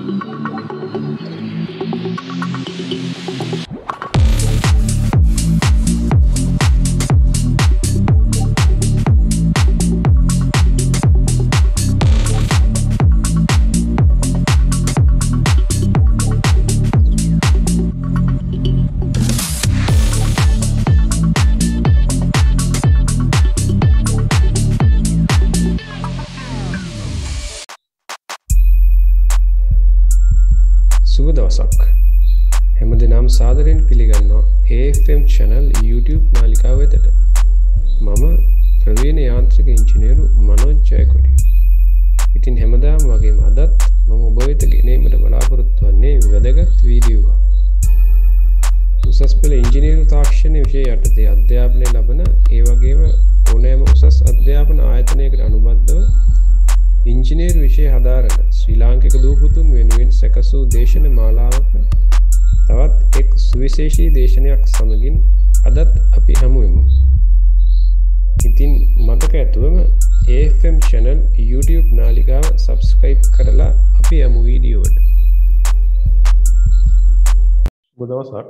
සුබ දවසක් හැම දිනම සාදරයෙන් පිළිගන්නවා AFM channel YouTube නාලිකාව වෙතට. මම ප්‍රවීණ යාන්ත්‍රික ඉංජිනේරු මනෝජ් ජයකොඩි. ඉතින් හැමදාම වගේම අදත් මම ඔබ වෙත ගෙනීමට බලාපොරොත්තු වෙන්නේ වැදගත් වීඩියෝවක්. උසස් පෙළ ඉංජිනේරු තාක්ෂණ විෂය යටතේ අධ්‍යාපනය ලබන ඒ වගේම ඕනෑම උසස් අධ්‍යාපන ආයතනයකට අනුබද්ධව ඉංජිනේරු විෂය හදාරන ශ්‍රී ලාංකික දූපුතුන් වෙනුවෙන් සැකසූ දේශන මාලාවක තවත් එක් සුවිශේෂී දේශනයක් සමගින් අදත් අපි හමු වෙමු. ඉතින් මතක ඇතුවම AFM channel YouTube නාලිකාව subscribe කරලා අපි යමු වීඩියෝවට. සුබ දවසක්.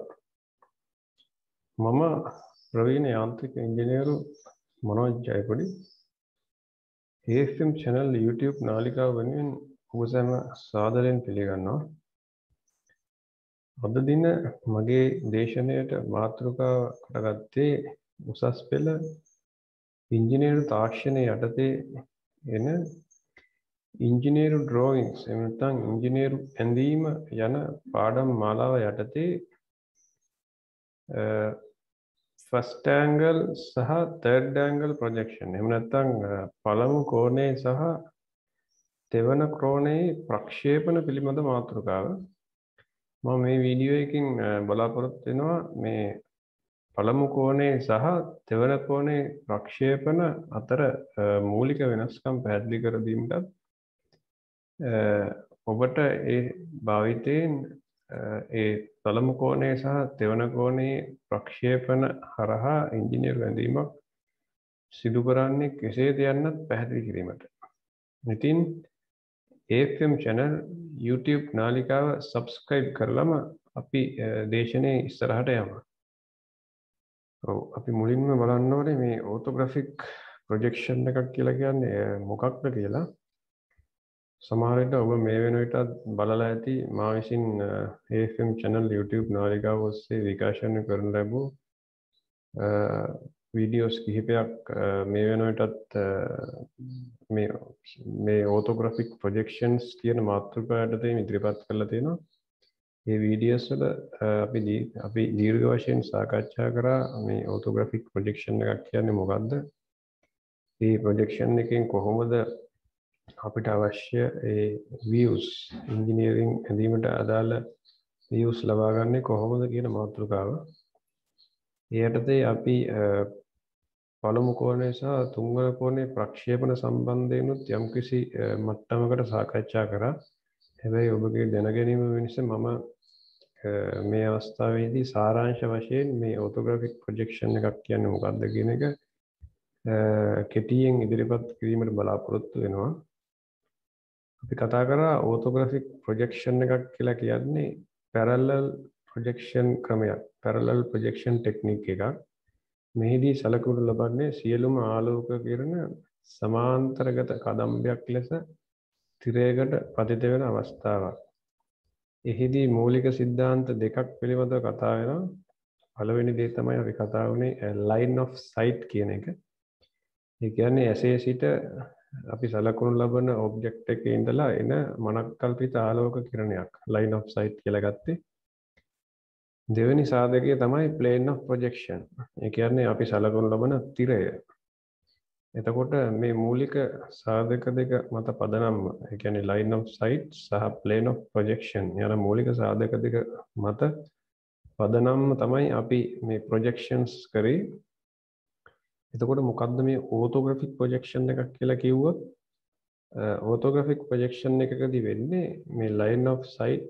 මම ප්‍රවීණ යාන්ත්‍රික ඉංජිනේරු Manoj Jayakody. AFM channel YouTube නාලිකාව වෙනුවෙන් ඔබ සැම සාදරයෙන් පිළිගන්නවා. අද දින මගේ දේශනයට මාතෘකාව කරගත්තේ උසස් පෙළ ඉංජිනේරු තාක්ෂණය යටතේ එන ඉංජිනේරු drawings එහෙම නැත්නම් ඉංජිනේරු ඇඳීම යන පාඩම් මාලාව යටතේ first angle සහ third angle projection එහෙම නැත්නම් පළමු කෝණය සහ දෙවන කෝණයේ ප්‍රක්ෂේපණ පිළිබඳ මාතෘකාව මම මේ වීඩියෝ එකකින් බලාපොරොත්තු වෙනවා මේ පළමු කෝණය සහ දෙවන කෝණයේ ප්‍රක්ෂේපණ අතර මූලික වෙනස්කම් පැහැදිලි කර දීමට ඔබට ඒ භාවිතයෙන් ඒ පළමු කෝණය සහ දෙවන කෝණයේ ප්‍රක්ෂේපණ හරහා ඉංජිනේරු ඇඳීමක් සිදු කරන්නේ කෙසේද යන්නත් පැහැදිලි කිරීමට. ඉතින් AFM channel YouTube නාලිකාව subscribe කරලම අපි දේශනේ ඉස්සරහට යමු. ඔව් අපි මුලින්ම බලන්න ඕනේ මේ orthographic projection එකක් කියලා කියන්නේ මොකක්ද කියලා. සමහර විට ඔබ මේ වෙන විටත් බලලා ඇති මා විසින් AFM channel YouTube නාලිකාව ඔස්සේ විකාශනය කරන ලැබූ වීඩියෝස් කිහිපයක් මේ වෙන විටත් මේ orthographic projections කියන මාතෘකාව යටතේ ඉදිරිපත් කරලා තියෙනවා. මේ වීඩියෝස් වල අපි දීර්ඝ වශයෙන් සාකච්ඡා කරා මේ orthographic projection එකක් කියන්නේ මොකක්ද? මේ projection එකෙන් කොහොමද අපිට අවශ්‍ය ඒ views engineering ඇඳීමට අදාළ views ලබා ගන්න කොහොමද කියන මාතෘකාව. ඒ යටතේ අපි පළමු කෝණය සහ තුන්වන කෝණයේ ප්‍රක්ෂේපණ සම්බන්ධයෙන්ුත් යම්කිසි මට්ටමකට සාකච්ඡා කරා. හැබැයි ඔබගේ දැනගැනීම වෙනස මම මේ අවස්ථාවේදී සාරාංශ වශයෙන් මේ orthographic projection එකක් කියන්නේ මොකක්ද කියන එක කෙටියෙන් ඉදිරිපත් කිරීමට බලාපොරොත්තු වෙනවා. අපි කතා කරා orthographic projection එකක් කියලා කියන්නේ parallel projection ක්‍රමයක්. parallel projection technique එකක්. මෙහිදී සැලකුණු ලබන්නේ සියලුම ආලෝක කිරණ සමාන්තරගත කදම්බයක් ලෙස තිරයකට පතිත වෙන අවස්ථාවක්. එහිදී මූලික සිද්ධාන්ත දෙකක් පිළිබඳව කතා වෙනවා. පළවෙනි දේ තමයි අපි කතා වුණේ line of sight කියන එක. ඒ කියන්නේ ඇසේ සිට අපි සැලකුණු ලබන ඔබ්ජෙක්ට් එකේ ඉඳලා එන මනක්කල්පිත ආලෝක කිරණයක් line of sight කියලා ගත්තේ. දෙවෙනි සාධකය තමයි plane of projection. ඒ කියන්නේ අපි සැලකුණු ලබන තිරය. එතකොට මේ මූලික සාධක දෙක මත පදනම්ව ඒ කියන්නේ line of sight සහ plane of projection යන මූලික සාධක දෙක මත පදනම්ව තමයි අපි මේ projections කරේ. එතකොට මොකද්ද මේ orthographic projection එකක් කියලා කිව්වොත් orthographic projection එකකදී වෙන්නේ මේ line of sight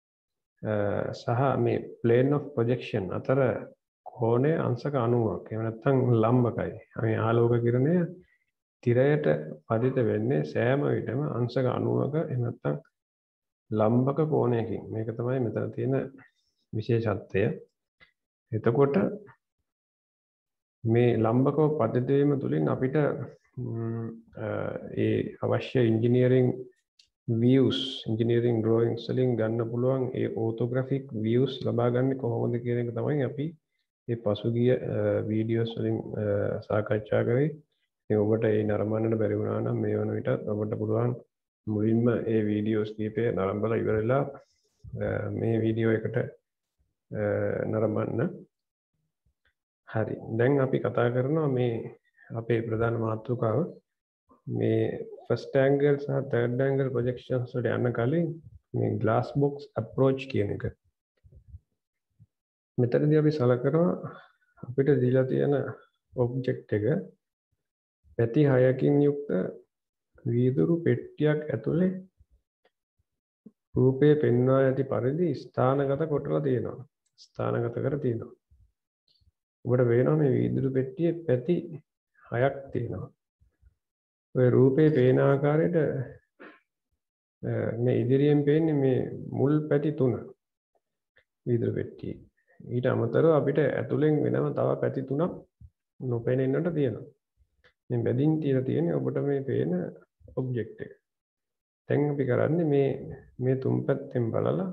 සහ මේ plane of projection අතර කෝණය අංශක 90ක්. එහෙම නැත්නම් ලම්බකයි. මේ ආලෝක කිරණය තිරයට පතිත වෙන්නේ සෑම විටම අංශක 90ක එහෙම නැත්නම් ලම්බක කෝණයකින්. මේක තමයි මෙතන තියෙන විශේෂත්වය. එතකොට මේ ලම්බක පද්ධතියම තුලින් අපිට ඒ අවශ්‍ය ඉංජිනේරින් views engineering drawings වලින් ගන්න පුළුවන් ඒ orthographic views ලබා ගන්න කොහොමද කියන එක තමයි අපි මේ පසුගිය වීඩියෝස් වලින් සාකච්ඡා කරේ. ඉතින් ඔබට ඒ නරඹන්නට බැරි වුණා නම් මේ වන විට ඔබට පුළුවන් මුලින්ම ඒ වීඩියෝස් කීපය නරඹලා ඉවරලා මේ වීඩියෝ එකට නරඹන්න. හරි. දැන් අපි කතා කරනවා මේ අපේ ප්‍රධාන මාතෘකාව මේ first angle සහ third angle projections වලට යන්න කලින් මේ glass box approach කියන එක. මෙතනදී අපි සලකනවා අපිට දීලා තියෙන object එක පැති 6කින් යුක්ත වීදුරු පෙට්ටියක් ඇතුලේ රූපේ පෙන්වා ඇති පරිදි ස්ථානගත කොටලා තියෙනවා. ස්ථානගත කර තියෙනවා. ඔබට පේනවා මේ වීදුරු පෙට්ටියේ පැති 6ක් තියෙනවා. ඔය රූපේ පේන ආකාරයට මේ ඉදිරියෙන් පේන්නේ මේ මුල් පැති 3 වීදුරු පෙට්ටියේ. ඊට අමතරව අපිට ඇතුලෙන් වෙනම තව පැති 3ක් නොපෙනෙන්නට තියෙනවා. මේ බැදින් තියලා තියෙන්නේ ඔබට මේ පේන ඔබ්ජෙක්ට් එක. දැන් අපි කරන්නේ මේ තුන් පැත්තෙන් බලලා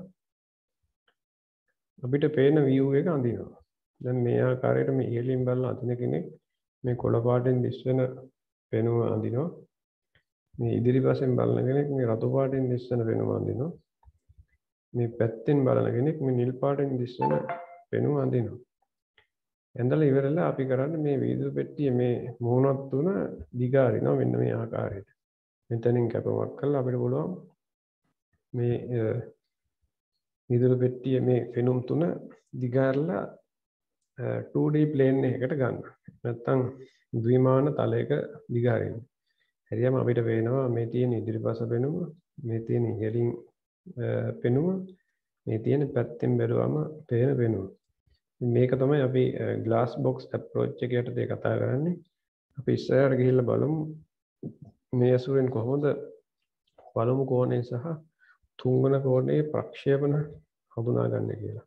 අපිට පේන view එක අඳිනවා. දැන් මේ ආකාරයට මේ ඉහළින් බලන අඳින කෙනෙක් මේ කොළ පාටින් දිස්වෙන පෙනුම අඳිනවා. මේ ඉදිරිපස්සෙන් බලන කෙනෙක් මේ රතු පාටින් දිස්වෙන පෙනුම අඳිනවා. මේ පැත්තෙන් බලන කෙනෙක් මේ නිල් පාටින් දිස්වෙන පෙනුම අඳිනවා. ඇඳලා ඉවරලා අපි කරන්නේ මේ වීදුරු පෙට්ටියේ මේ මුහුණත් තුන දිගාරිනවා මෙන්න මේ ආකාරයට. මෙතනින් කැපුමක් කළා අපිට පුළුවන් මේ වීදුරු පෙට්ටියේ මේ පෙනුම් තුන දිගාරලා 2D plane එකකට ගන්න. නැත්තම් ද්විමාන තලයක දිගාරින්න. හරියම අපිට පේනවා මේ තියෙන ඉදිරිපස පෙනුම, මේ තියෙන ඉහළින් පෙනුම, මේ තියෙන පැත්තෙන් බැලුවම පේන පෙනුම. මේක තමයි අපි glass box approach එක යටතේ කතා කරන්නේ. අපි ඉස්සරහට ගිහිල්ලා බලමු මේ අසුරෙන් කොහොමද පළමු කෝණය සහ තුන්වන කෝණයේ ප්‍රක්ෂේපණ හඳුනා ගන්න කියලා.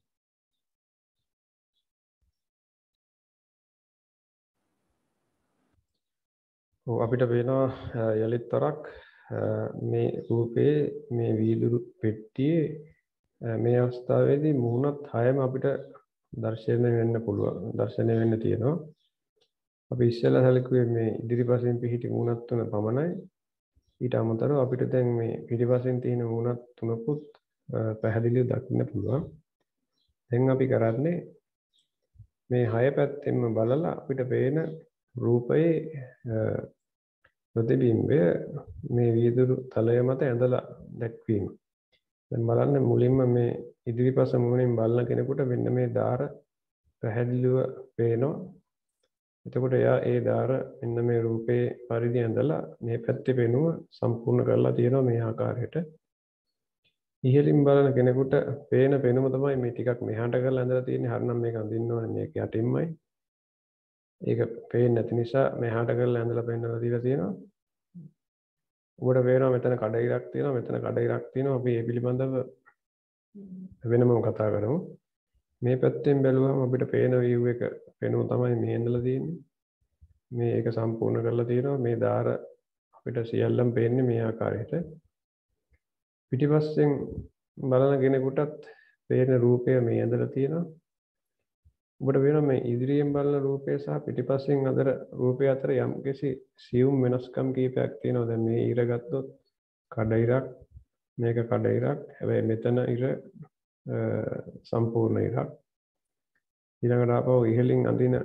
අපිට පේනවා යලිත් තරක් මේ රූපේ මේ වීදුරු පෙට්ටියේ මේ අවස්ථාවේදී මුහුණත් 6ම අපිට දර්ශනය වෙන්න පුළුවන්. දර්ශනය වෙන්න තියෙනවා. අපි ඉස්සෙල්ලා සැලකුවේ මේ ඉදිරිපසින් පිහිටි මුහුණත් තුන පමණයි. ඊට අමතරව අපිට දැන් මේ පිටිපසින් තියෙන මුහුණත් තුනකුත් පැහැදිලිව දකින්න පුළුවන්. දැන් අපි කරන්නේ මේ 6 පැත්තෙන්ම බලලා අපිට පේන රූපයේ ප්‍රතිබිම්බය මේ වීදුරු තලය මත ඇඳලා දැක්වීම. දැන් බලන්න මුලින්ම මේ ඉදිරිපස මුහුණෙන් බලන කෙනෙකුට මෙන්න මේ දාර පැහැදිලිව පේනවා. එතකොට එයා ඒ දාර මෙන්න මේ රූපේ පරිදි ඇඳලා මේ පැත්තේ පෙනුම සම්පූර්ණ කරලා තියෙනවා මේ ආකාරයට. ඉහළින් බලන කෙනෙකුට පේන පෙනුම තමයි මේ ටිකක් මෙහාට කරලා ඇඳලා තියෙන්නේ. හරිනම් මේක අඳින්න ඕනේ මේක යටින්මයි. ඒක පේන්නේ නැති නිසා මෙහාට කරලා ඇඳලා පෙන්නලා දීලා තියෙනවා. ඔබට පේනවා මෙතන කඩ ඉරක් තියෙනවා, මෙතන කඩ ඉරක් තියෙනවා. අපි මේ පිළිබඳව වෙනමම කතා කරමු. මේ පැත්තෙන් බැලුවම අපිට පේන view එක පෙනුම තමයි මේ ඇඳලා තියෙන්නේ. මේ ඒක සම්පූර්ණ කරලා තියෙනවා. මේ දාර අපිට සියල්ලම පේන්නේ මේ ආකාරයට. පිටිපස්සෙන් බලන කෙනෙකුටත් පේන රූපය මේ ඇඳලා තියෙනවා. ඔබට වෙනවා මේ ඉදිරියෙන් බලන රූපය සහ පිටිපස්සෙන් අතර රූපය අතර යම්කිසි සියුම් වෙනස්කම් කීපයක් තියෙනවා. දැන් මේ ඉර ගත්තොත් කඩ ඉරක්, මේක කඩ ඉරක්. හැබැයි මෙතන ඉර සම්පූර්ණ ඉරක්. ඊළඟට ආපහු ඉහළින්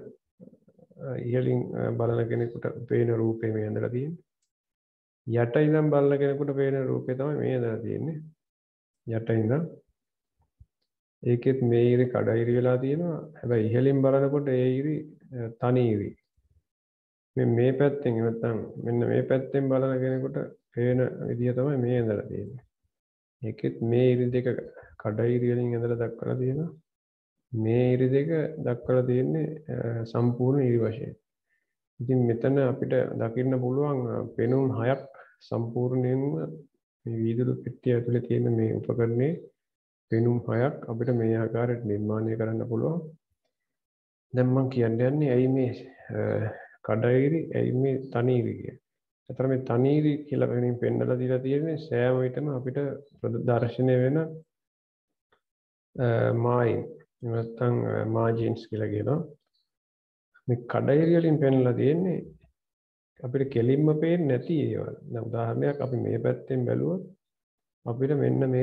බලන කෙනෙකුට පේන රූපේ මේ ඇඳලා තියෙන්නේ. යට ඉඳන් බලන කෙනෙකුට පේන රූපේ තමයි මේ ඇඳලා තියෙන්නේ. යට ඉඳන් ඒකෙත් මේ ඉරි කඩ ඉරි වෙලා තියෙනවා. හැබැයි ඉහළින් බලනකොට ඒ ඉරි තනි ඉරි. මේ පැත්තෙන් නැත්නම් මෙන්න මේ පැත්තෙන් බලන කෙනෙකුට පේන විදිය තමයි මේ ඇඳලා තියෙන්නේ. ඒකෙත් මේ ඉරි දෙක කඩ ඉරි වලින් ඇඳලා දක්වලා තියෙනවා. මේ ඉරි දෙක දක්වලා තියෙන්නේ සම්පූර්ණ ඉරි වශයෙන්. ඉතින් මෙතන අපිට දකින්න පුළුවන් පෙනුම් 6ක් සම්පූර්ණයෙන්ම මේ වීදුරු පෙට්ටිය ඇතුලේ තියෙන මේ උපකරණේ පෙනුම් 6ක් අපිට මේ ආකාරයට නිර්මාණය කරන්න පුළුවන්. දැන් මම කියන්න යන්නේ ඇයි මේ කඩයිරි ඇයි මේ තනීරි කියලා. අතර මේ තනීරි කියලා වෙනින් පෙන්නලා දීලා තියෙන්නේ සෑම විටම අපිට ප්‍රදර්ශනය වෙන මායින් නැත්නම් මාජින්ස් කියලා කියනවා. මේ කඩයිරි වලින් පෙන්නලා තියෙන්නේ අපිට කෙලින්ම පේන්නේ නැති ඒවා. දැන් උදාහරණයක් අපි මේ පැත්තෙන් බැලුවොත් අපිට මෙන්න මේ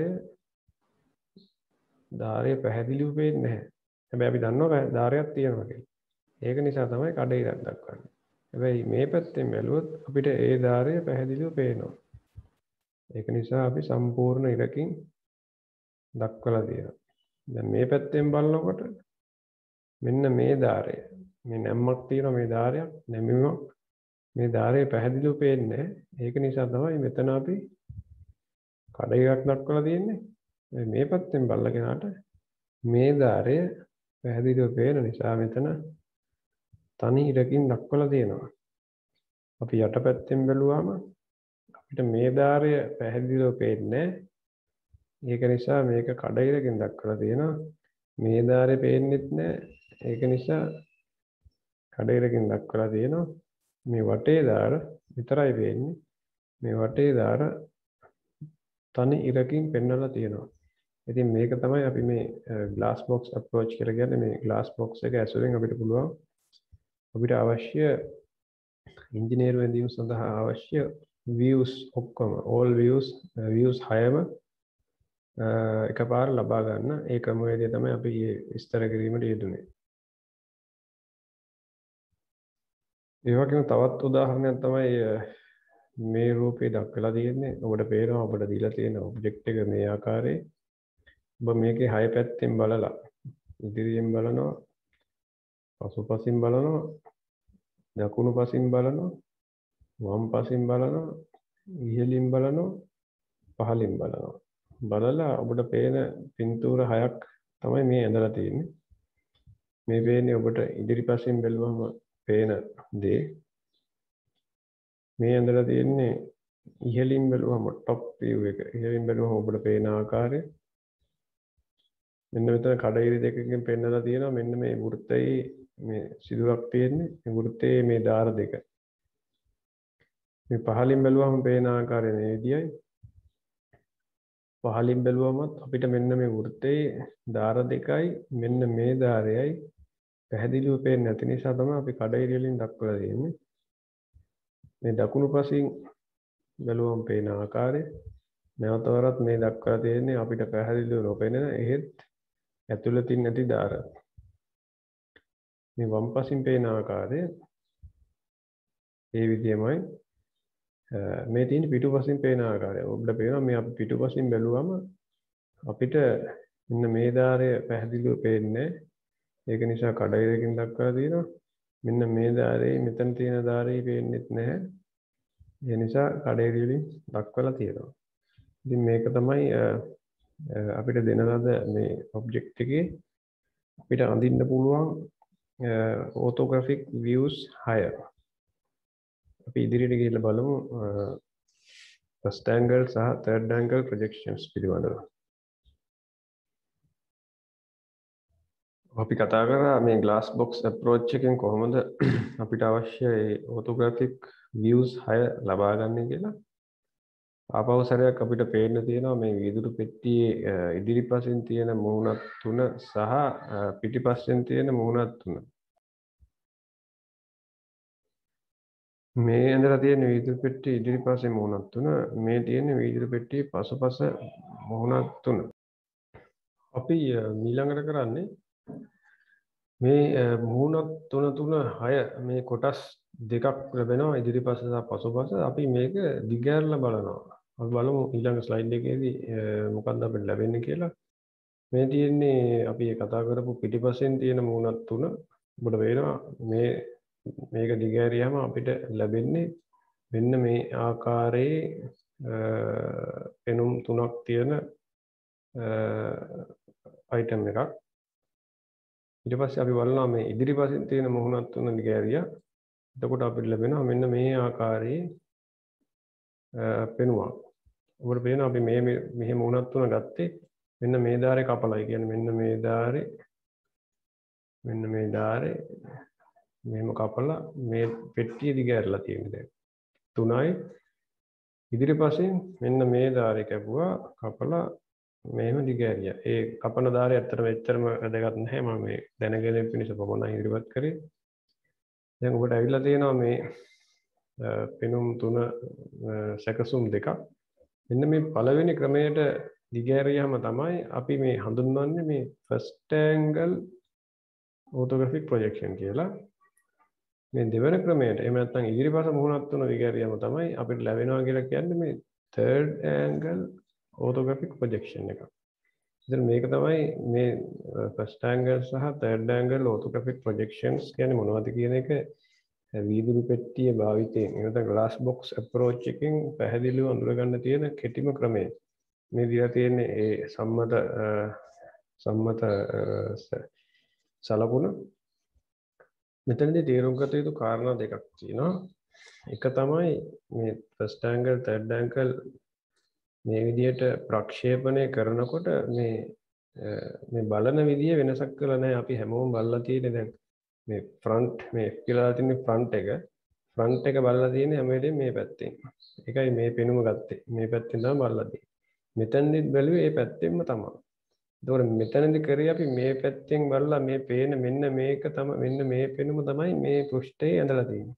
ධාරය පැහැදිලිව පේන්නේ නැහැ. හැබැයි අපි දන්නවා ධාරයක් තියෙනවා කියලා. ඒක නිසා තමයි කඩයිරක් දක්වන්නේ. හැබැයි මේ පැත්තෙන් බැලුවොත් අපිට ඒ ධාරය පැහැදිලිව පේනවා. ඒක නිසා අපි සම්පූර්ණ ඉරකින් දක්වලා තියෙනවා. දැන් මේ පැත්තෙන් බලනකොට මෙන්න මේ ධාරය මේ නැම්මක් තියෙනවා මේ ධාරයක් නැමීමක් මේ ධාරය පැහැදිලිව පේන්නේ. ඒක නිසා තමයි මෙතන අපි කඩයිරක් දක්වලා තියෙන්නේ. මේ පැත්තෙන් බලලා කෙනාට මේ ධාරය පැහැදිලිව පේන නිසා මෙතන තනි ඉරකින් දක්වලා තියෙනවා. අපි යටපැත්තෙන් බැලුවාම අපිට මේ ධාරය පැහැදිලිව පේන්නේ. ඒක නිසා මේක කඩයිරකින් දක්වලා තියෙනවා. මේ ධාරය පේන්නෙත් නැහැ. ඒක නිසා කඩයිරකින් දක්වලා තියෙනවා. මේ වටේ ධාර විතරයි පේන්නේ. මේ වටේ ධාර තනි ඉරකින් පෙන්වලා තියෙනවා. ඉතින් මේක තමයි අපි මේ glass box approach කියලා කියන්නේ. මේ glass box එක ඇසුරෙන් අපිට පුළුවන් අපිට අවශ්‍ය ඉංජිනේරු වැඳීම් සඳහා අවශ්‍ය views ඔක්කොම all views 6ම එකපාර ලබා ගන්න. ඒ ක්‍රමවේදය තමයි අපි විස්තර කිරීමට යෙදුනේ. ඒ වගේම තවත් උදාහරණයක් තමයි මේ රූපේ දක්වලා තියෙන්නේ. ඔබට පේනවා ඔබට දීලා තියෙන ඔබ්ජෙක්ට් එක මේ ආකාරයේ. ඔබ මේකේ 6 පැත්තෙන් බලලා ඉදිරියෙන් බලනවා, පසුපසින් බලනවා, දකුණු පසින් බලනවා, වම් පසින් බලනවා, ඉහළින් බලනවා, පහළින් බලනවා. බලලා ඔබට පේන පින්තූර 6ක් තමයි මේ ඇඳලා තියෙන්නේ. මේ පේන්නේ ඔබට ඉදිරිපසින් බැලුවම පේන දේ. මේ ඇඳලා තියෙන්නේ ඉහළින් බැලුවම টপ view එක. ඉහළින් බැලුවම ඔබට පේන ආකාරය. මෙන්න මෙතන කඩයිරි දෙකකින් පෙන්නලා තියෙනවා. මෙන්න මේ වෘත්තයේ මේ සිදුරක් තියෙන්නේ. මේ වෘත්තයේ මේ ධාර දෙක. මේ පහළින් බැලුවම පේන ආකාරය මේ විදියයි. පහළින් බැලුවමත් අපිට මෙන්න මේ වෘත්තයේ ධාර දෙකයි මෙන්න මේ ධාරයයි පැහැදිලිව පේන්නේ නැති නිසා තමයි අපි කඩයිරි වලින් දක්වලා තියෙන්නේ. මේ දකුණු පසින් බැලුවම පේන ආකාරය නැවත වරක් මේ දක්වලා තියෙන්නේ අපිට පැහැදිලිව නොපෙනෙන එහෙත් ඇතුළතින් නැති ධාර. මේ වම් පසින් පේන ආකාරය ඒ විදියමයි. මේ තියෙන පිටුපසින් පේන ආකාරය. ඔබට පේනවා මේ අපි පිටුපසින් බැලුවම අපිට මෙන්න මේ ධාරය පැහැදිලිව පේන්නේ. ඒක නිසා කඩයිරකින් දක්වලා තියෙනවා. මෙන්න මේ ධාරයේ මෙතන තියෙන ධාරයේ පේන්නේත් නැහැ. ඒ නිසා කඩයිරි වලින් දක්වලා තියෙනවා. ඉතින් මේක තමයි අපිට දෙන ලද මේ ඔබ්ජෙක්ට් එකේ අපිට අඳින්න පුළුවන් orthographic views 6. අපි ඉදිරියට ගිහිල්ලා බලමු first angle සහ third angle projections පිළිබඳව. අපි කතා කරා මේ glass box approach එකෙන් කොහොමද අපිට අවශ්‍ය ඒ orthographic views 6 ලබා ගන්න කියලා. ආපහු සැරයක් අපිට පේන්න තියෙනවා මේ වීදුරු පෙට්ටියේ ඉදිරිපසින් තියෙන මුහුණත් 3 සහ පිටිපස්සෙන් තියෙන මුහුණත් 3. මේ ඇඳලා තියෙන වීදුරු පෙට්ටියේ ඉදිරිපස්සේ මුහුණත් 3, මේ තියෙන වීදුරු පෙට්ටියේ පසුපස මුහුණත් 3. අපි ඊළඟට කරන්නේ මේ මුහුණත් 3 3 6 මේ කොටස් දෙකක් ලැබෙනවා ඉදිරිපස සහ පසුපස. අපි මේක දිගහැරලා බලනවා. අපි බලමු ඊළඟ ස්ලයිඩ් එකේදී මොකක්ද අපිට ලැබෙන්නේ කියලා. මේ තියෙන්නේ අපි කතා කරපු පිටිපස්සෙන් තියෙන මුහුණත් 3. ඔබට පේනවා මේක දිගහැරියාම අපිට ලැබෙන්නේ මෙන්න මේ ආකාරයේ පෙනුම් 3ක් තියෙන අයිටම් එකක්. ඊට පස්සේ අපි බලනවා මේ ඉදිරිපසින් තියෙන මුහුණත් 3 දිගහැරියා. එතකොට අපිට ලැබෙනවා මෙන්න මේ ආකාරයේ පෙනුමක්. ඔබට පේනවා අපි මෙහෙම වුණත් තුන ගත්තේ මෙන්න මේ ධාරේ කපලයි කියන්නේ මෙන්න මේ ධාරේ මෙහෙම කපලා මේ පෙට්ටිය දිග ඇරලා තියෙන්නේ දැන් 3යි ඉදිරිපස්සෙන් මෙන්න මේ ධාරේ කැපුවා කපලා මෙහෙම දිග ඇරියා. ඒ කපන ධාරය ඇත්තටම එච්චරම වැදගත් නැහැ මම මේ දැනගැනීම පිණිස පමණයි ඉදිරිපත් කරේ. දැන් ඔබට ඇවිල්ලා තියෙනවා මේ පෙනුම් තුන සැකසුම් දෙකක්. මෙන්න මේ පළවෙනි ක්‍රමයට දිග ඇරියාම තමයි අපි මේ හඳුන්වන්නේ මේ ෆස්ට් ඇන්ගල් orthographic projection කියලා. මේ දෙවන ක්‍රමයට එහෙම නැත්නම් ඉදිරිපස මුහුණත් තුන දිග ඇරියාම තමයි අපිට ලැබෙනවා කියලා කියන්නේ මේ third angle orthographic projection එක. ඉතින් මේක තමයි මේ first angle සහ third angle orthographic projections කියන්නේ මොනවද කියන එක වීදුරු පෙට්ටිය භාවිතයෙන් එහෙනම් glass box approach එකෙන් පැහැදිලිව අඳුරගන්න තියෙන කෙටිම ක්‍රමය. මේ දිලා තියෙන්නේ ඒ සම්මත සලකුණ. මෙතනදී තේරුම් ගත යුතු කාරණා දෙකක් තියෙනවා. එක තමයි මේ first angle third angle මේ විදිහට ප්‍රක්ෂේපණය කරනකොට මේ බලන විදිය වෙනසක් කරලා නැහැ. අපි හැමෝම බලලා තියෙන්නේ දැන් මේ front මේ F කියලා තියෙන front එක බලලා තියෙන්නේ හැම වෙලේම මේ පැත්තෙන්. ඒකයි මේ පෙනුම ගත්තේ. මේ පැත්තෙන් තමයි බලලා තියෙන්නේ. මෙතනදිත් බැලුවේ මේ පැත්තෙන්ම තමයි. ඒතකොට මෙතනදී කරේ අපි මේ පැත්තෙන් බලලා මේ පේන මෙන්න මේක තමයි මෙන්න මේ පෙනුම තමයි මේ පෘෂ්ඨයේ ඇඳලා තියෙන්නේ.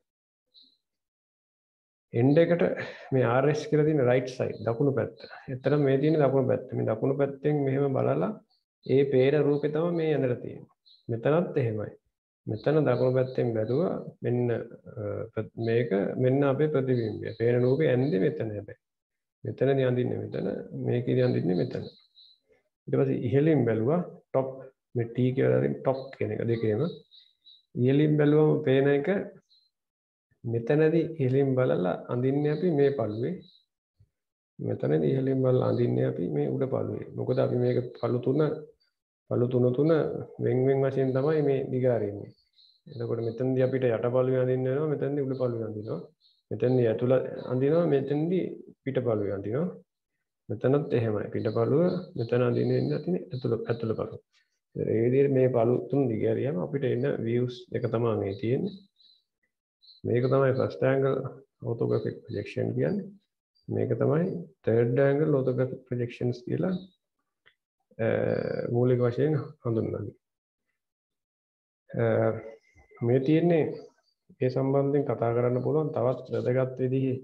end එකට මේ RS කියලා තියෙන right side දකුණු පැත්ත. එතන මේ තියෙන දකුණු පැත්ත. මේ දකුණු පැත්තෙන් මෙහෙම බලලා ඒ පේන රූපේ තමයි මේ ඇඳලා තියෙන්නේ. මෙතනත් එහෙමයි. මෙතන දකුණු පැත්තෙන් බැලුවා මෙන්න මේක මෙන්න අපේ ප්‍රතිබිම්බය. පේන රූපේ ඇඳේ මෙතන හැබැයි. මෙතනදී අඳින්නේ මෙතන මේකේදී අඳින්නේ මෙතන. ඊට පස්සේ ඉහළින් බැලුවා top මේ T කියලා තියෙන top කියන එක දෙකේම ඉහළින් බැලුවම පේන එක මෙතනදී ඉහළින් බලලා අඳින්නේ අපි මේ පළුවේ. මෙතනදී ඉහළින් බලලා අඳින්නේ අපි මේ උඩ පළුවේ. මොකද අපි මේක පළු තුන වෙන් වශයෙන් තමයි මේ දිගාරින්නේ. එතකොට මෙතනදී අපිට යට පළුවේ අඳින්න වෙනවා මෙතනදී උඩ පළුවේ අඳිනවා. මෙතනදී ඇතුළ අඳිනවා මෙතනදී පිට පළුවේ අඳිනවා. මෙතනත් එහෙමයි පිට පළුව මෙතන අඳින්නේ නැතිනේ ඇතුළ පළුව. ඒ විදිහට මේ පළු තුන දිගාරියම අපිට එන views එක තමයි මේ තියෙන්නේ. මේක තමයි first angle orthographic projection කියන්නේ. මේක තමයි third angle orthographic projections කියලා මූලික වශයෙන් හඳුන්වන්නේ. මේ තියෙන්නේ ඒ සම්බන්ධයෙන් කතා කරන්න පුළුවන් තවත් වැදගත් විදිහේ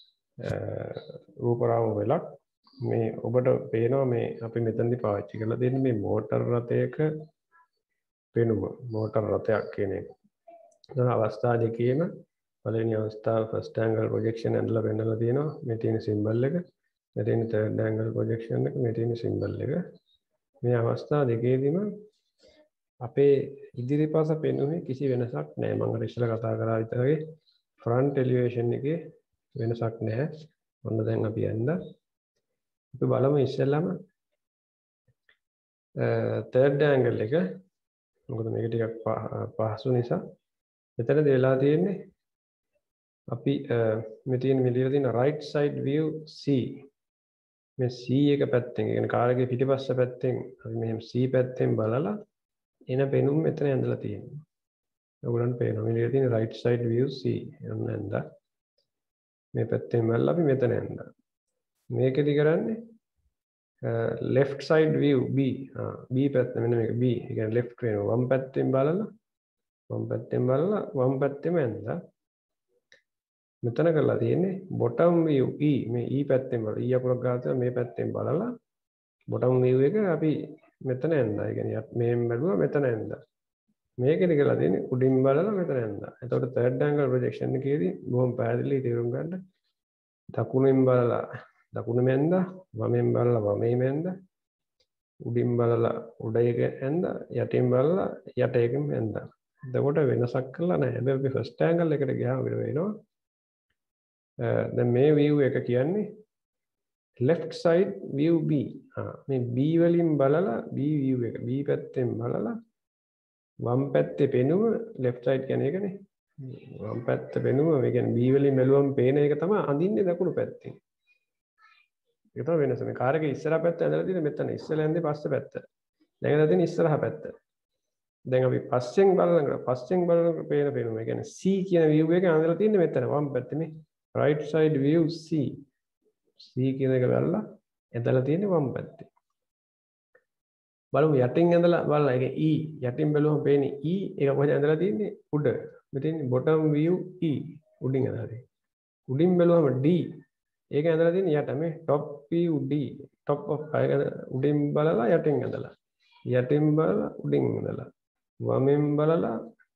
රූපරාම වෙලක්. මේ ඔබට පේනවා මේ අපි මෙතනදී පාවිච්චි කරලා තියෙන්නේ මේ මෝටර් රථයක පෙනුම. මෝටර් රථයක් කියන එක. දැන් අවස්ථා දෙකේම පළවෙනි අවස්ථාව first angle projection ඇඳලා පෙන්නලා තියෙනවා. මේ තියෙන symbol එක. මේ තියෙන third angle projection එක. මේ තියෙන symbol එක. මේ අවස්ථා දෙකේදීම අපේ ඉදිරිපස පෙනුමේ කිසි වෙනසක් නැහැ. මම අර ඉස්සෙල්ලා කතා කරා විතරේ front elevation එකේ වෙනසක් නැහැ. ඔන්න දැන් අපි යන්න. අපි බලමු ඉස්සෙල්ලාම third angle එක. මොකද මේක ටිකක් පහසු නිසා. මෙතනදී වෙලා තියෙන්නේ අපි මේ ලියලා තියෙන right side view C. මේ C එක පැත්තෙන්, ඒ කියන්නේ කාර්යයේ පිටිපස්ස පැත්තෙන් අපි මෙහෙම C පැත්තෙන් බලලා එන පෙනුම මෙතන ඇඳලා තියෙනවා. ඔයගොල්ලන්ට පේනවා මේ ලියලා තියෙන right side view C. යන්න ඇඳලා මේ පැත්තෙන් බලලා අපි මෙතන ඇඳලා. මේකෙදි කරන්නේ left side view B. B පැත්ත මෙන්න මේක B. ඒ කියන්නේ left වෙනවා. වම් පැත්තෙන් බලලා වම් පැත්තෙම ඇඳලා මෙතන කරලා තියෙන්නේ bottom view E. මේ E පැත්තෙන් බලලා E අකුරක් ගාලා මේ පැත්තෙන් බලලා bottom view එක අපි මෙතන ඇඳලා. ඒ කියන්නේ මෙහෙන් බැලුවා මෙතන ඇඳලා. මේකෙදි කරලා තියෙන්නේ උඩින් බලලා මෙතන ඇඳලා. එතකොට third angle projection එකේදී බොහොම පැහැදිලි තේරුම් ගන්න. දකුණෙන් බලලා දකුණෙම ඇඳලා, වමෙන් බලලා වමෙම ඇඳලා, උඩින් බලලා උඩ එක ඇඳලා, යටින් බලලා යට එකම ඇඳලා. එතකොට වෙනසක් කරලා නැහැ. හැබැයි අපි first angle එකට ගියාම අපිට වෙනවා දැන් මේ view එක කියන්නේ left side view B. මේ B වලින් බලලා B view එක B පැත්තෙන් බලලා වම් පැත්තේ පෙනුම left side කියන්නේ ඒකනේ. වම් පැත්ත පෙනුම ඒ කියන්නේ B වලින් බැලුවම පේන එක තමයි අඳින්නේ දකුණු පැත්තෙන්. ඒක තමයි වෙනස. මේ කාර් එකේ ඉස්සරහ පැත්ත ඇඳලා තියෙන මෙතන ඉස්සෙල්ලා ඇඳේ පස්සේ පැත්ත. දැන් ඇඳලා තියෙන ඉස්සරහ පැත්ත. දැන් අපි පස්සෙන් බලනකොට පේන පේනවා. ඒ කියන්නේ C කියන view එක ඇඳලා තියෙන්නේ මෙතන වම් පැත්තේ මේ right side view C. C කියන එක බලලා ඇඳලා තියෙන්නේ වම් පැත්තේ. බලමු යටින් ඇඳලා බලලා ඒක E යටින් බැලුවම පේන්නේ E ඒක කොහෙද ඇඳලා තියෙන්නේ උඩ. මෙතන bottom view E උඩින් ඇඳලා තියෙන්නේ. උඩින් බැලුවම D ඒක ඇඳලා තියෙන්නේ යට මේ top view D top of එක උඩින් බලලා යටින් ඇඳලා. යටින් බලලා උඩින් ඇඳලා. වමෙන් බලලා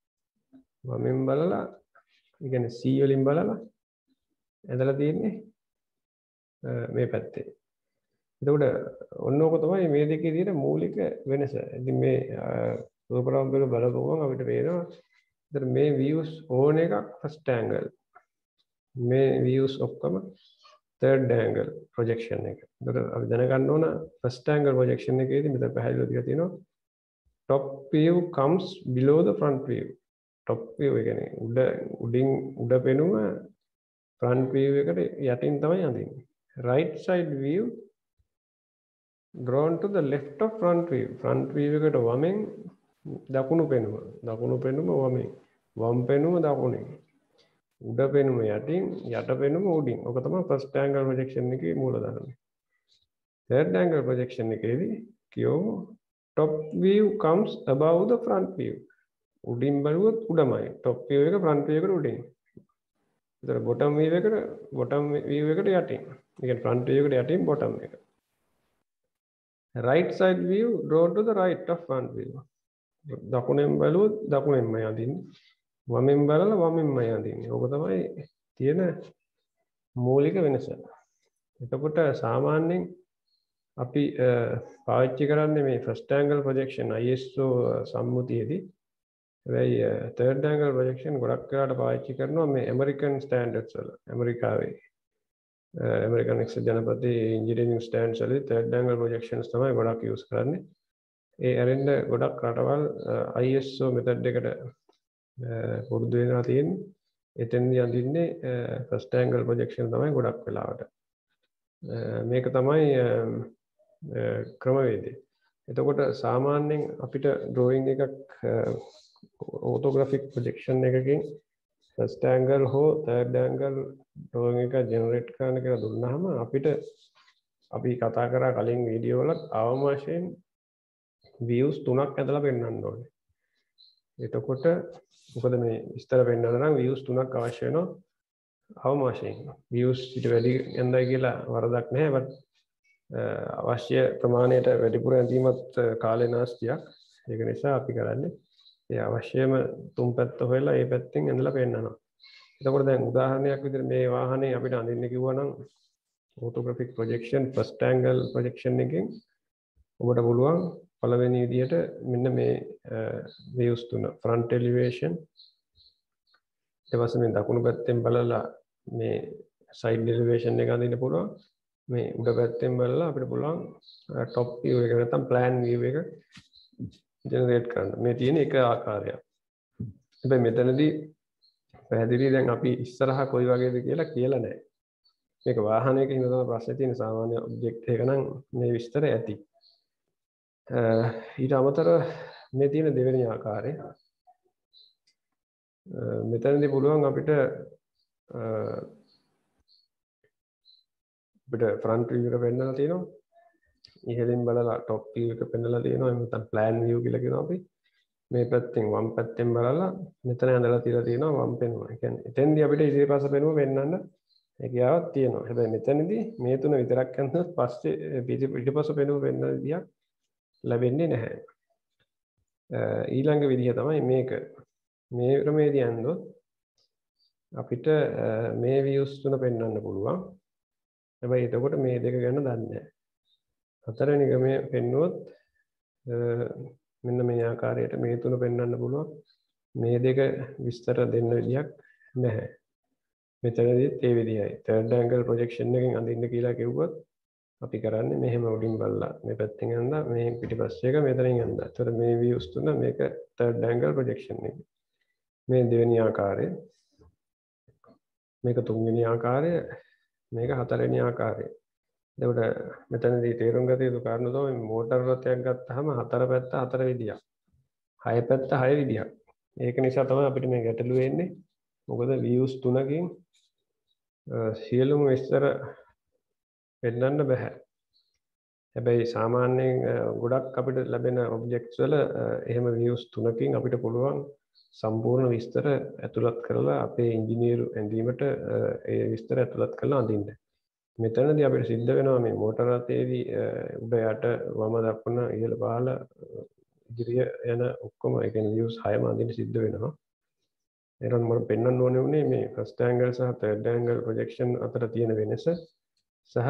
ඒ කියන්නේ C වලින් බලලා ඇඳලා තියෙන්නේ මේ පැත්තේ. එතකොට ඔන්නෝක තමයි මේ දෙකේ තියෙන මූලික වෙනස. ඉතින් මේ රූපරාම වල බලපුවම අපිට පේනවා ඉතින් මේ views ඕන එකක් first angle. මේ views ඔක්කොම third angle projection එක. එතකොට අපි දැනගන්න ඕන first angle projection එකේදී මෙතන පැහැදිලිව තියලා තියෙනවා top view comes below the front view. top view එක කියන්නේ උඩ පෙනුම front view එකට යටින් තමයි අඳින්නේ. right side view drawn to the left of front view. front view එකට වමෙන් දකුණු පෙනුම වමෙන් වම් පෙනුම දකුණෙන් උඩ පෙනුම යටින් යට පෙනුම උඩින්. ඔක තමයි first angle projection එකේ මූලධර්මය. third angle projection එකේදී කියවමු top view comes above the front view. උඩින් බලුවොත් උඩමයි. top view එක front view එකට උඩින්. ඒතර bottom view එකට යටින්. ඒ කියන්නේ front view එකට යටින් bottom එක. right side view drawn to the right of front view. දකුණෙන් බලුවොත් දකුණෙන්මයි අඳින්නේ. වමෙන් බලලා වමෙන්මයි අඳින්නේ. ඕක තමයි තියෙන මූලික වෙනස. එතකොට සාමාන්‍යයෙන් අපි පාවිච්චි කරන්නේ මේ first angle projection ISO සම්මුතියේදී. හැබැයි third angle projection ගොඩක් වෙලාවට පාවිච්චි කරනවා මේ American standards වල. ඇමරිකාවේ American එක්සත් ජනපදයේ engineering standards වලදී third angle projections තමයි ගොඩක් use කරන්නේ. ඒ ඇරෙන්න ගොඩක් රටවල් ISO method එකට පුරුදු වෙනවා තියෙන්නේ. එතෙන්දී අඳින්නේ first angle projection තමයි ගොඩක් වෙලාවට. මේක තමයි ක්‍රමවේදය. එතකොට සාමාන්‍යයෙන් අපිට drawing එකක් orthographic projection එකකින් first angle හෝ third angle drawing එක generate කරන්න කියලා දුන්නාම අපිට අපි කතා කරා කලින් වීඩියෝ වලත් අවම වශයෙන් views තුනක් ඇදලා පෙන්වන්න ඕනේ. එතකොට මොකද මේ විස්තර පෙන්වන්න නම් views තුනක් අවශ්‍ය වෙනවා අවම වශයෙන්. views ඊට වැඩි යන්නයි කියලා වරදක් නැහැ. අවශ්‍ය ප්‍රමාණයට වැඩිපුර ඇඳීමත් කාලේ නාස්තියක්. ඒක නිසා අපි කරන්නේ ඒ අවශ්‍යම තුන් පැත්ත හොයලා ඒ පැත්තෙන් ඇඳලා පෙන්නනවා. එතකොට දැන් උදාහරණයක් විදිහට මේ වාහනේ අපිට අඳින්න කිව්වනම් orthographic projection first angle projection එකෙන් ඔබට පුළුවන් පළවෙනි විදිහට මෙන්න මේ views තුන front elevation ඊට පස්සේ මේ දකුණු පැත්තෙන් බලලා මේ side elevation එක අඳින්න පුළුවන්. මේ උඩ පැත්තෙන් බලලා අපිට පුළුවන් top view එක නැත්නම් plan view එක generate කරන්න. මේ තියෙන එක ආකාරයක්. හැබැයි මෙතනදී පැහැදිලි දැන් අපි ඉස්සරහා කොයි වගේද කියලා නැහැ. මේක වාහනයක ඉන්න තමයි ප්‍රශ්නේ තියෙන සාමාන්‍ය ඔබ්ජෙක්ට් එක නම් මේ විස්තරය ඇති. ඊට අමතරව මේ තියෙන දෙවෙනි ආකාරය මෙතනදී පුළුවන් අපිට front view එක පෙන්නලා තියෙනවා. ඉහළින් බලලා top view එක පෙන්නලා තියෙනවා. එහෙම නැත්නම් plan view කියලා කියනවා අපි. මේ පැත්තෙන් වම් පැත්තෙන් බලලා මෙතන ඇඳලා තියලා තියෙනවා වම් පෙනුම. ඒ කියන්නේ එතෙන්දී අපිට ඉදිරිපස පෙනුම පෙන්වන්න හැකියාවක් තියෙනවා. හැබැයි මෙතනදී මේ තුන විතරක් අඳනොත් පස්සේ පිටිපස පෙනුම පෙන්වන විදියක් ලැබෙන්නේ නැහැ. ඊළඟ විදිහ තමයි මේක. මේ ක්‍රමයේදී අඳනොත් අපිට මේ views තුන පෙන්වන්න පුළුවන්. හැබැයි එතකොට මේ දෙක ගැන දන්නේ නැහැ. හතරවෙනි ක්‍රමය පෙන්වුවොත් මෙන්න මේ ආකාරයට මේ තුන පෙන්වන්න පුළුවන්. මේ දෙක විස්තර දෙන්න විදියක් නැහැ. මෙතනදිත් ඒ විදියයි. third angle projection එකෙන් අඳින්න කියලා කිව්වොත් අපි කරන්නේ මෙහෙම උඩින් බලලා මේ පැත්තෙන් අඳලා මේ පිටිපස්සේ එක මෙතනින් අඳලා. ඒතර මේ views තුන මේක third angle projection එක. මේ දෙවෙනි ආකාරය. මේක තුන්වෙනි ආකාරය. මේක හතරවෙනි ආකාරය. එතකොට මෙතනදී තේරුම් ගත යුතු කාරණා තමයි මෝටර් රථයක් ගත්තාම හතර පැත්ත හතර විදියක්. හය පැත්ත හය විදියක්. ඒක නිසා තමයි අපිට මේ ගැටලුව එන්නේ. මොකද views තුනකින් සියලුම විස්තර පෙන්වන්න බෑ. හැබැයි සාමාන්‍යයෙන් ගොඩක් අපිට ලැබෙන ඔබ්ජෙක්ට්ස් වල එහෙම views තුනකින් අපිට පුළුවන් සම්පූර්ණ විස්තර ඇතුළත් කරලා අපේ ඉංජිනේරු ඇඳීමට ඒ විස්තර ඇතුළත් කරලා අඳින්න. මෙතනදී අපිට සිද්ධ වෙනවා මේ මෝටර රථයේදී උඩ යට වම දකුණ ඉහළ පහළ ඉදිරිය යන ඔක්කොම ඒ කියන්නේ views 6ම අඳින්න සිද්ධ වෙනවා. ඒකත් මම පෙන්වන්න ඕනේ උනේ මේ first angle සහ third angle projection අතර තියෙන වෙනස සහ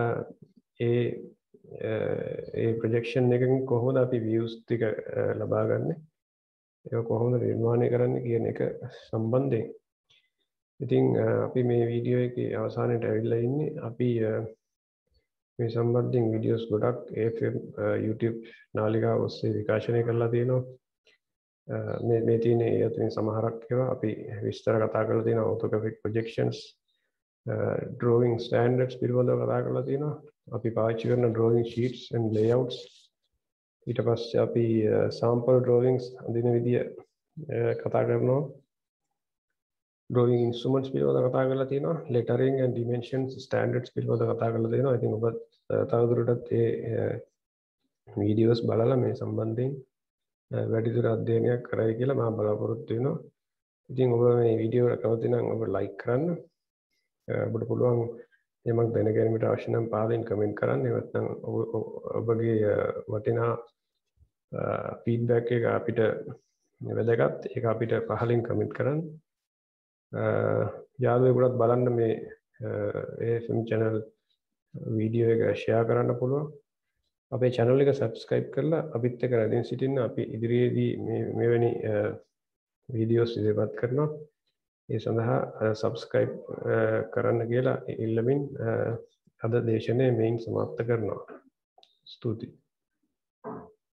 ඒ ප්‍රොජෙක්ෂන් එකකින් කොහොමද අපි views ටික ලබා ගන්න ඒක කොහොමද නිර්මාණය කරන්න කියන එක සම්බන්ධයෙන් ඉතින් අපි මේ වීඩියෝ එකේ අවසානයට ඇවිල්ලා ඉන්නේ අපි මේ සම්බන්ධයෙන් වීඩියෝස් ගොඩක් AFM YouTube නාලිකාව ඔස්සේ විකාශනය කරලා තියෙනවා මේ තියෙන ඒ අතරින් සමහරක් ඒවා අපි විස්තර කතා කරලා තියෙනවා orthographic projections drawing standards පිළිබඳව කතා කරලා තියෙනවා අපි පාවිච්චි කරන drawing sheets and layouts ඊට පස්සේ අපි sample drawings අඳින විදිය කතා කරනවා drawing instruments පිළිබඳව කතා කරලා තියෙනවා lettering and dimensions standards පිළිබඳව කතා කරලා තියෙනවා ඉතින් ඔබ තවදුරටත් මේ වීඩියෝස් බලලා මේ සම්බන්ධයෙන් වැඩිදුර අධ්‍යයනයක් කරයි කියලා මම බලාපොරොත්තු වෙනවා ඉතින් ඔබ මේ වීඩියෝ එක කැමති නම් ඔබ ලයික් කරන්න ඔබට පුළුවන් යමක් දැනගැනීමට අවශ්‍ය නම් පහලින් කමෙන්ට් කරන්න නැත්නම් ඔබගේ වටිනා ෆීඩ්බැක් එක අපිට වැදගත් ඒක අපිට පහලින් කමෙන්ට් කරන්න යාළුවෙකුට බලන්න මේ AFM channel වීඩියෝ එක ෂෙයා කරන්න පුළුවන් අපේ channel එක subscribe කරලා අපිත් එක්ක රැඳී සිටින්න අපි ඉදිරියේදී මෙවැනි වීඩියෝස් ඉදිරිපත් කරනවා ඒ සඳහා subscribe කරන්න කියලා ඉල්ලමින් අද දේශනය මෙයින් සමාප්ත කරනවා ස්තුතියි